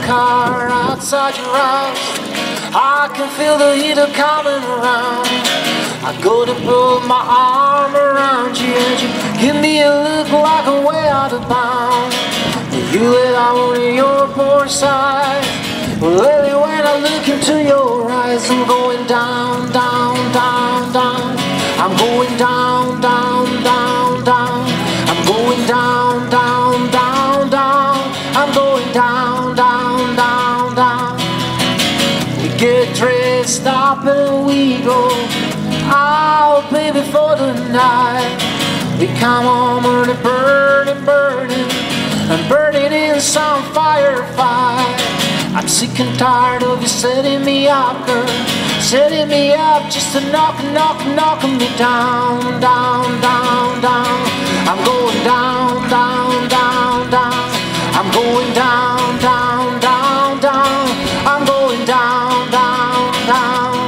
car outside your house. I can feel the heat coming around. I go to put my arm around you, and you give me a look like I'm way out of bounds. You let out on your poor side. Well, lately when I look into your eyes, I'm going down, down, down, down. I'm going down, down, down, down. I'm going down, down, down, down. I'm going down, down, down, down. We get dressed up and we go out, baby, for the night. We come home burning, burning, burning, and burning in some firefight. I'm sick and tired of you setting me up, girl, setting me up just to knocking me down, down, down, down. I'm going down, down, down, down. I'm going down, down, down, down. I'm going down, down, down.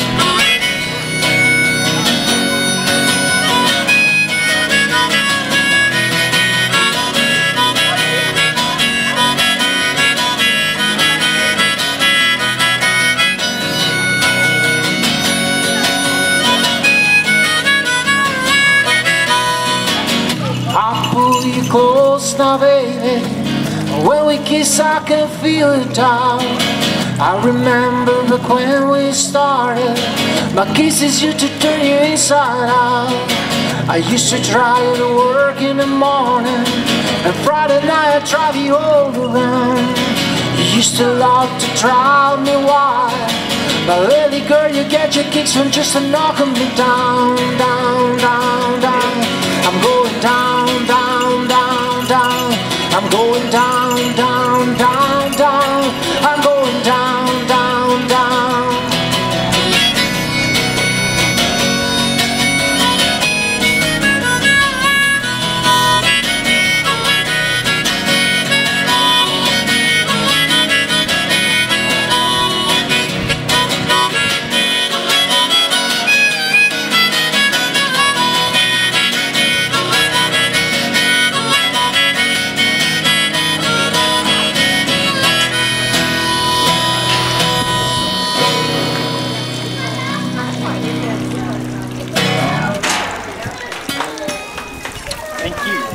I'll pull you close now, baby. When we kiss, I can feel it down. I remember back when we started. My kisses used to turn you inside out. I used to drive to work in the morning, and Friday night I'd drive you all around. You used to love to drive me wild, but lately, girl, you get your kicks from just knocking me down, down, down, down. I'm going down, down, down, down. I'm going down, down, down, down. I'm going down, down, down. Thank you.